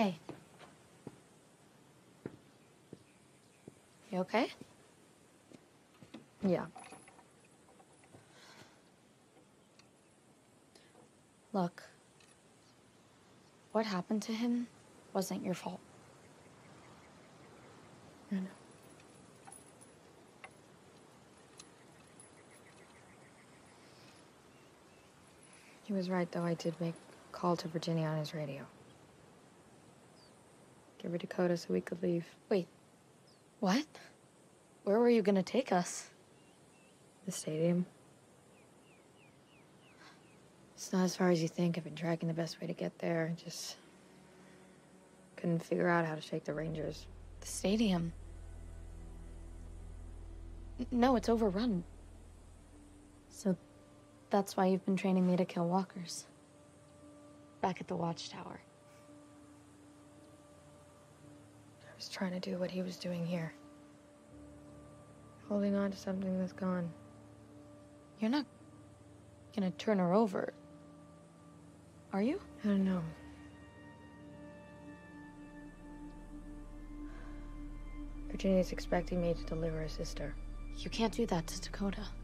Hey. You okay? Yeah. Look, what happened to him wasn't your fault. I know. He was right, though. I did make a call to Virginia on his radio. Give her Dakota so we could leave. Wait, what? Where were you gonna take us? The stadium. It's not as far as you think. I've been tracking the best way to get there. Just couldn't figure out how to shake the Rangers. The stadium. No, it's overrun. So that's why you've been training me to kill walkers. Back at the Watchtower. I was trying to do what he was doing here. Holding on to something that's gone. You're not gonna turn her over, are you? I don't know. Virginia's expecting me to deliver a sister. You can't do that to Dakota.